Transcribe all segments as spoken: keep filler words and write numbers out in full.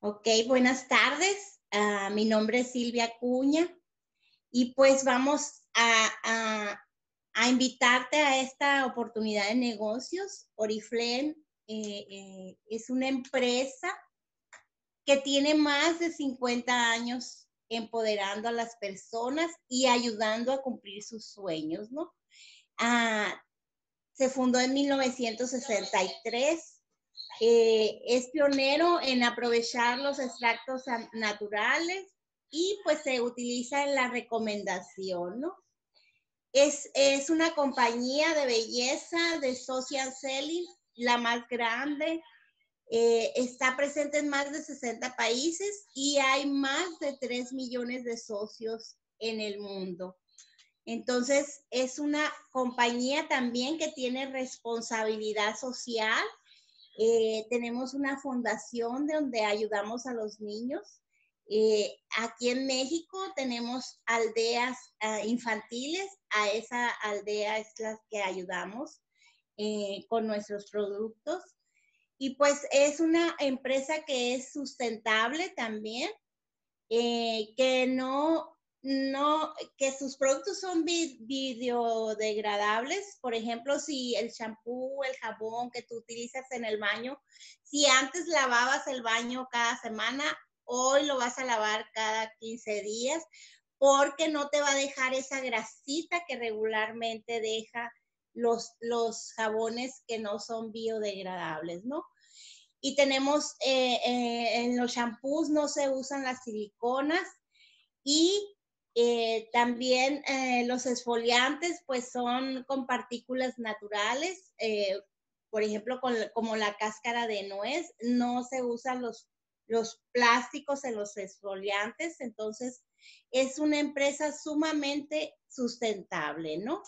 Ok, buenas tardes. Ah, mi nombre es Silvia Acuña y pues vamos a, a- a invitarte a esta oportunidad de negocios. Oriflame eh, eh, es una empresa que tiene más de cincuenta años empoderando a las personas y ayudando a cumplir sus sueños, ¿no? Ah, Se fundó en mil novecientos sesenta y tres. Eh, es pionero en aprovechar los extractos naturales y pues se utiliza en la recomendación, ¿no? Es, es una compañía de belleza, de social selling, la más grande. Eh, está presente en más de sesenta países y hay más de tres millones de socios en el mundo. Entonces, es una compañía también que tiene responsabilidad social. Eh, tenemos una fundación donde ayudamos a los niños. Eh, aquí en México tenemos aldeas uh, infantiles. A esa aldea es la que ayudamos eh, con nuestros productos. Y pues es una empresa que es sustentable también, eh, que no, no, que sus productos son biodegradables. Por ejemplo, si el champú, el jabón que tú utilizas en el baño, si antes lavabas el baño cada semana, hoy lo vas a lavar cada quince días, porque no te va a dejar esa grasita que regularmente deja los, los jabones que no son biodegradables, ¿no? Y tenemos eh, eh, en los shampoos no se usan las siliconas y eh, también eh, los exfoliantes pues son con partículas naturales, eh, por ejemplo con, como la cáscara de nuez, no se usan los, los plásticos en los exfoliantes, entonces es una empresa sumamente sustentable, ¿no?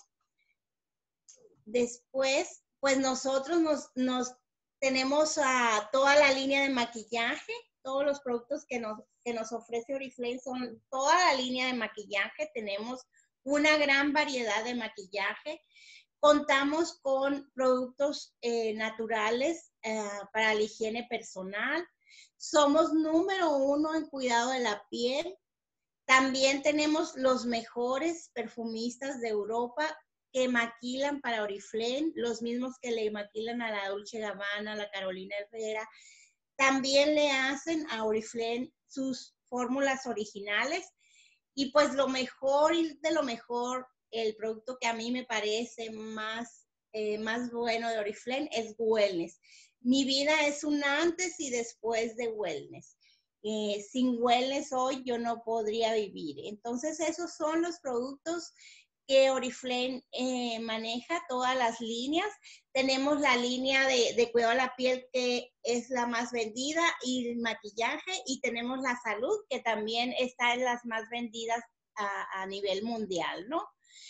Después, pues nosotros nos, nos tenemos a toda la línea de maquillaje, todos los productos que nos, que nos ofrece Oriflame son toda la línea de maquillaje, tenemos una gran variedad de maquillaje, contamos con productos eh, naturales eh, para la higiene personal, somos número uno en cuidado de la piel, también tenemos los mejores perfumistas de Europa que maquilan para Oriflame, los mismos que le maquilan a la Dolce Gabbana, a la Carolina Herrera. También le hacen a Oriflame sus fórmulas originales. Y pues lo mejor de lo mejor, el producto que a mí me parece más, eh, más bueno de Oriflame es Wellness. Mi vida es un antes y después de Wellness. Eh, sin wellness hoy yo no podría vivir. Entonces esos son los productos que Oriflame eh, maneja, todas las líneas. Tenemos la línea de, de cuidado de la piel que es la más vendida y el maquillaje, y tenemos la salud que también está en las más vendidas a, a nivel mundial, ¿no?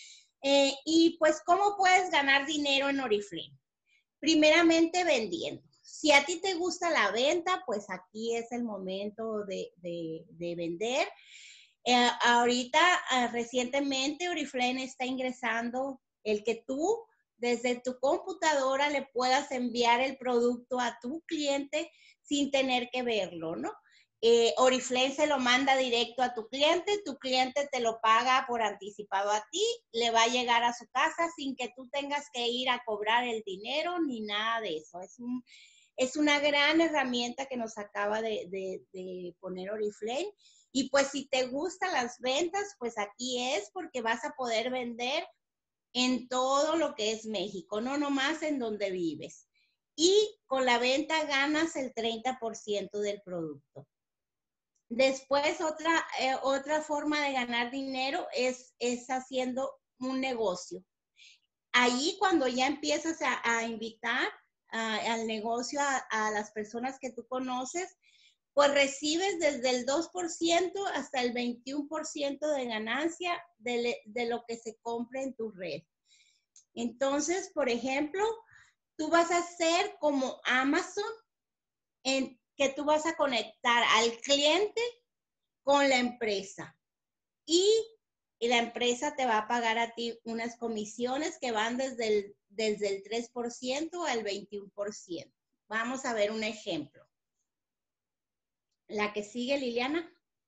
Eh, y pues, ¿cómo puedes ganar dinero en Oriflame? Primeramente vendiendo. Si a ti te gusta la venta, pues aquí es el momento de, de, de vender. Eh, ahorita, uh, recientemente, Oriflame está ingresando el que tú desde tu computadora le puedas enviar el producto a tu cliente sin tener que verlo, ¿no? Eh, Oriflame se lo manda directo a tu cliente, tu cliente te lo paga por anticipado a ti, le va a llegar a su casa sin que tú tengas que ir a cobrar el dinero ni nada de eso. Es, un, es una gran herramienta que nos acaba de, de, de poner Oriflame. Y pues si te gustan las ventas, pues aquí es, porque vas a poder vender en todo lo que es México, no nomás en donde vives. Y con la venta ganas el treinta por ciento del producto. Después, otra, eh, otra forma de ganar dinero es, es haciendo un negocio. Ahí, cuando ya empiezas a, a invitar a, al negocio a, a las personas que tú conoces, pues recibes desde el dos por ciento hasta el veintiuno por ciento de ganancia de, de lo que se compre en tu red. Entonces, por ejemplo, tú vas a ser como Amazon, en que tú vas a conectar al cliente con la empresa y, y la empresa te va a pagar a ti unas comisiones que van desde el, desde el tres por ciento al veintiuno por ciento. Vamos a ver un ejemplo. La que sigue, Liliana.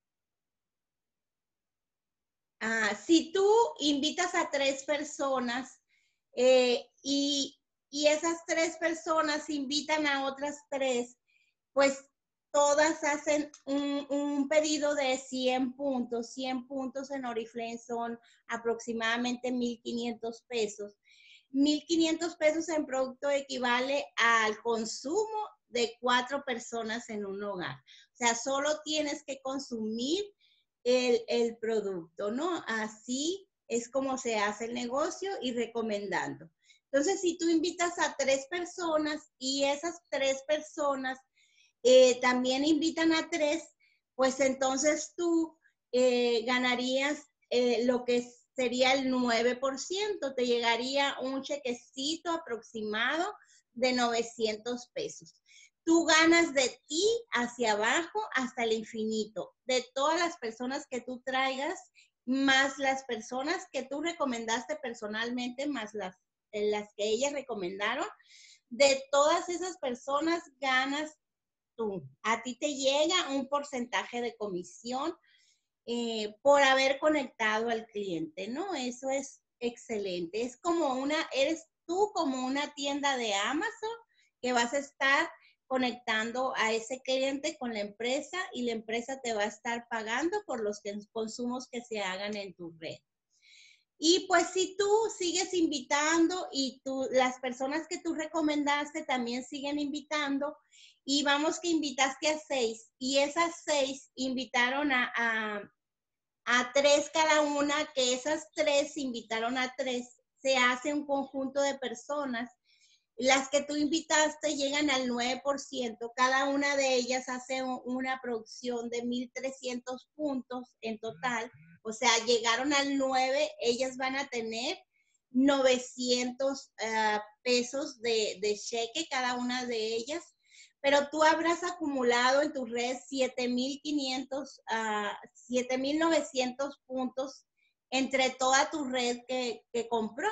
Ah, si tú invitas a tres personas eh, y, y esas tres personas invitan a otras tres, pues todas hacen un, un pedido de cien puntos. cien puntos en Oriflame son aproximadamente mil quinientos pesos. mil quinientos pesos en producto equivale al consumo de cuatro personas en un hogar. O sea, solo tienes que consumir el, el producto, ¿no? Así es como se hace el negocio y recomendando. Entonces, si tú invitas a tres personas y esas tres personas eh, también invitan a tres, pues entonces tú eh, ganarías eh, lo que sería el nueve por ciento, te llegaría un chequecito aproximado de novecientos pesos. Tú ganas de ti hacia abajo hasta el infinito, de todas las personas que tú traigas, más las personas que tú recomendaste personalmente, más las, las que ellas recomendaron. De todas esas personas ganas tú. A ti te llega un porcentaje de comisión eh, por haber conectado al cliente, ¿no? Eso es excelente. Es como una, eres tú como una tienda de Amazon que vas a estar conectando a ese cliente con la empresa y la empresa te va a estar pagando por los consumos que se hagan en tu red. Y pues si tú sigues invitando y tú, las personas que tú recomendaste también siguen invitando y vamos que invitaste a seis y esas seis invitaron a, a, a tres cada una, que esas tres invitaron a tres, se hace un conjunto de personas. Las que tú invitaste llegan al nueve por ciento, cada una de ellas hace una producción de mil trescientos puntos en total, o sea, llegaron al nueve, ellas van a tener novecientos uh, pesos de, de cheque cada una de ellas, pero tú habrás acumulado en tu red siete mil quinientos, uh, siete mil novecientos puntos entre toda tu red que, que compró.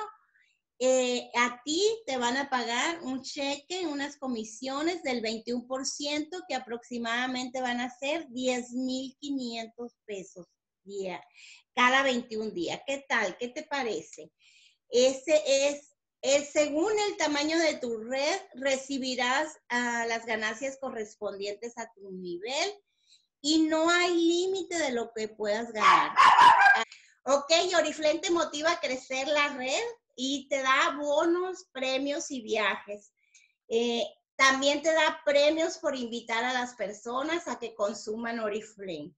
Eh, a ti te van a pagar un cheque, unas comisiones del veintiuno por ciento que aproximadamente van a ser diez mil quinientos pesos día, cada veintiún días. ¿Qué tal? ¿Qué te parece? Ese es, es según el tamaño de tu red, recibirás uh, las ganancias correspondientes a tu nivel y no hay límite de lo que puedas ganar. Ok, Oriflame te motiva a crecer la red y te da bonos, premios y viajes. Eh, también te da premios por invitar a las personas a que consuman Oriflame.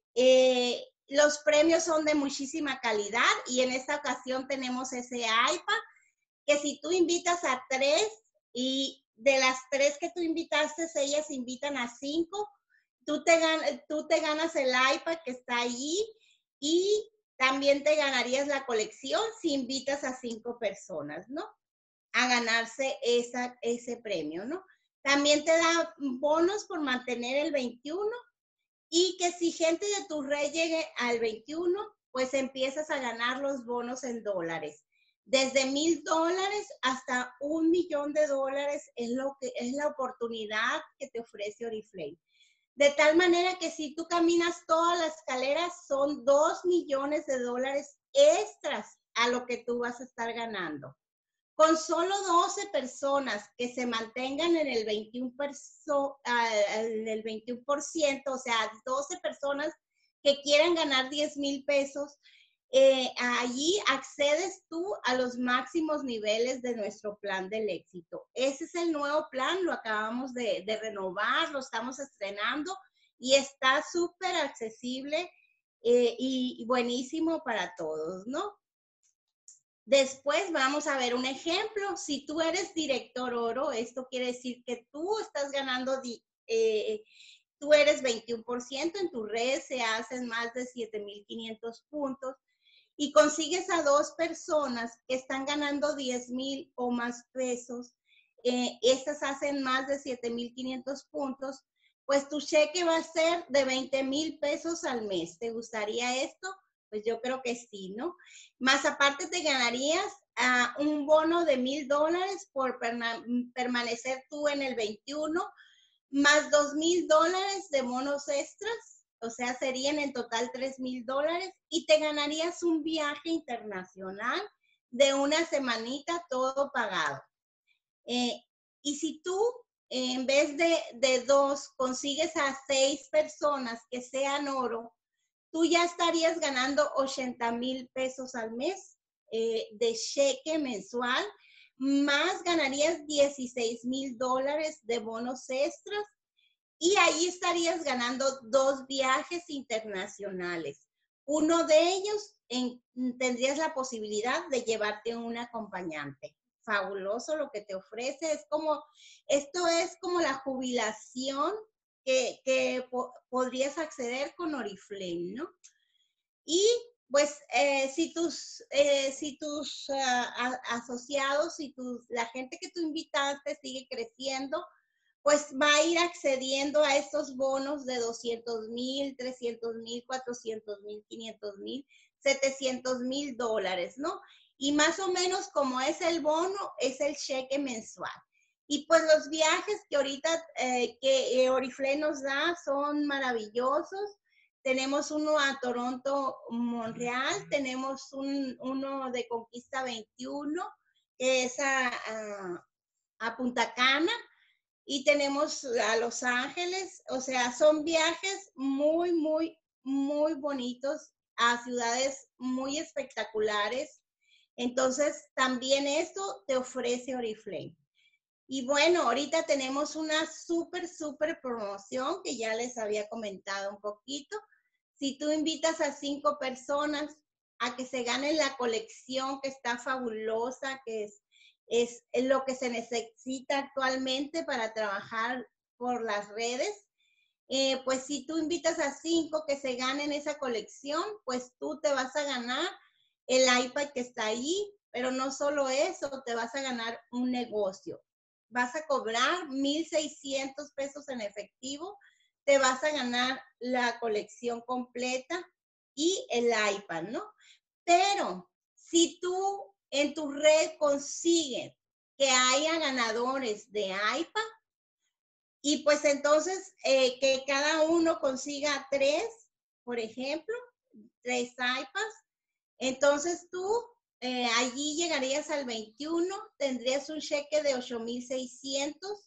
Eh, los premios son de muchísima calidad y en esta ocasión tenemos ese iPad que si tú invitas a tres y de las tres que tú invitaste, ellas invitan a cinco, tú te, tú te ganas el iPad que está allí y también te ganarías la colección si invitas a cinco personas, ¿no? A ganarse esa, ese premio, ¿no? También te da bonos por mantener el veintiuno y que si gente de tu red llegue al veintiuno, pues empiezas a ganar los bonos en dólares. Desde mil dólares hasta un millón de dólares es, lo que, es la oportunidad que te ofrece Oriflame. De tal manera que si tú caminas toda la escalera, son dos millones de dólares extras a lo que tú vas a estar ganando. Con solo doce personas que se mantengan en el veintiuno por ciento, en el veintiuno por ciento, o sea, doce personas que quieran ganar diez mil pesos, eh, allí accedes tú a los máximos niveles de nuestro plan del éxito. Ese es el nuevo plan, lo acabamos de, de renovar, lo estamos estrenando y está súper accesible eh, y, y buenísimo para todos, ¿no? Después vamos a ver un ejemplo. Si tú eres director oro, esto quiere decir que tú estás ganando, eh, tú eres veintiuno por ciento, en tu red se hacen más de siete mil quinientos puntos y consigues a dos personas que están ganando diez mil o más pesos, eh, estas hacen más de siete mil quinientos puntos, pues tu cheque va a ser de veinte mil pesos al mes. ¿Te gustaría esto? Pues yo creo que sí, ¿no? Más aparte te ganarías uh, un bono de mil dólares por perma permanecer tú en el veintiuno más dos mil dólares de bonos extras, o sea, serían en total tres mil dólares y te ganarías un viaje internacional de una semanita todo pagado. Eh, y si tú, eh, en vez de, de dos, consigues a seis personas que sean oro, tú ya estarías ganando ochenta mil pesos al mes eh, de cheque mensual, más ganarías dieciséis mil dólares de bonos extras y ahí estarías ganando dos viajes internacionales. Uno de ellos en, tendrías la posibilidad de llevarte un acompañante. Fabuloso lo que te ofrece. Es como, esto es como la jubilación que, que po podrías acceder con Oriflame, ¿no? Y pues eh, si tus, eh, si tus uh, a, asociados, si tus, la gente que tú invitaste sigue creciendo, pues va a ir accediendo a estos bonos de doscientos mil, trescientos mil, cuatrocientos mil, quinientos mil, setecientos mil dólares, ¿no? Y más o menos como es el bono, es el cheque mensual. Y pues los viajes que ahorita eh, que eh, Oriflame nos da son maravillosos. Tenemos uno a Toronto, Montreal, tenemos un, uno de Conquista veintiuno, que es a, a, a Punta Cana, y tenemos a Los Ángeles. O sea, son viajes muy, muy, muy bonitos a ciudades muy espectaculares. Entonces, también esto te ofrece Oriflame. Y bueno, ahorita tenemos una súper, súper promoción que ya les había comentado un poquito. Si tú invitas a cinco personas a que se ganen la colección que está fabulosa, que es, es lo que se necesita actualmente para trabajar por las redes, eh, pues si tú invitas a cinco que se ganen esa colección, pues tú te vas a ganar el iPad que está ahí, pero no solo eso, te vas a ganar un negocio. Vas a cobrar mil seiscientos pesos en efectivo, te vas a ganar la colección completa y el iPad, ¿no? Pero si tú en tu red consigues que haya ganadores de iPad, y pues entonces eh, que cada uno consiga tres, por ejemplo, tres iPads, entonces tú eh, allí llegarías al veintiuno, tendrías un cheque de ocho mil seiscientos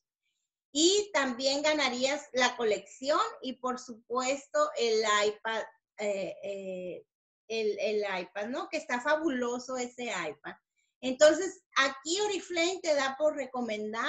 y también ganarías la colección y por supuesto el iPad, eh, eh, el, el iPad, ¿no? Que está fabuloso ese iPad. Entonces aquí Oriflame te da por recomendar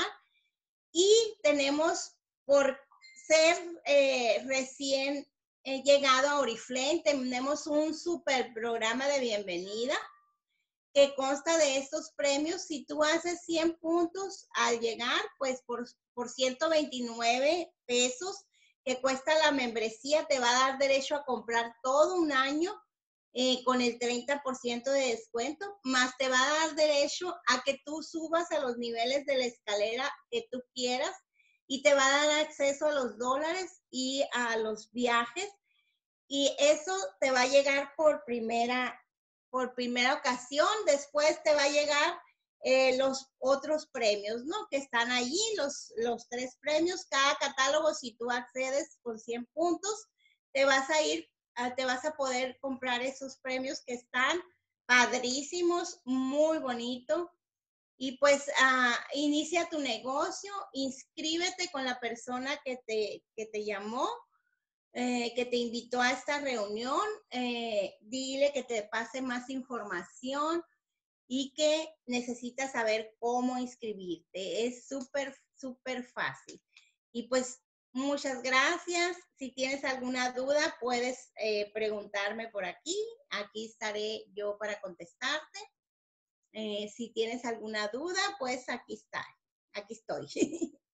y tenemos por ser eh, recién eh, llegado a Oriflame, tenemos un super programa de bienvenida que consta de estos premios. Si tú haces cien puntos al llegar, pues por, por ciento veintinueve pesos que cuesta la membresía, te va a dar derecho a comprar todo un año eh, con el treinta por ciento de descuento, más te va a dar derecho a que tú subas a los niveles de la escalera que tú quieras y te va a dar acceso a los dólares y a los viajes. Y eso te va a llegar por primera por primera ocasión. Después te va a llegar eh, los otros premios, ¿no? Que están allí, los, los tres premios. Cada catálogo, si tú accedes con cien puntos, te vas a ir, te vas a poder comprar esos premios que están padrísimos, muy bonito. Y pues uh, inicia tu negocio, inscríbete con la persona que te, que te llamó, Eh, que te invitó a esta reunión, eh, dile que te pase más información y que necesitas saber cómo inscribirte. Es súper, súper fácil. Y pues muchas gracias. Si tienes alguna duda, puedes eh, preguntarme por aquí. Aquí estaré yo para contestarte. Eh, si tienes alguna duda, pues aquí está. Aquí estoy.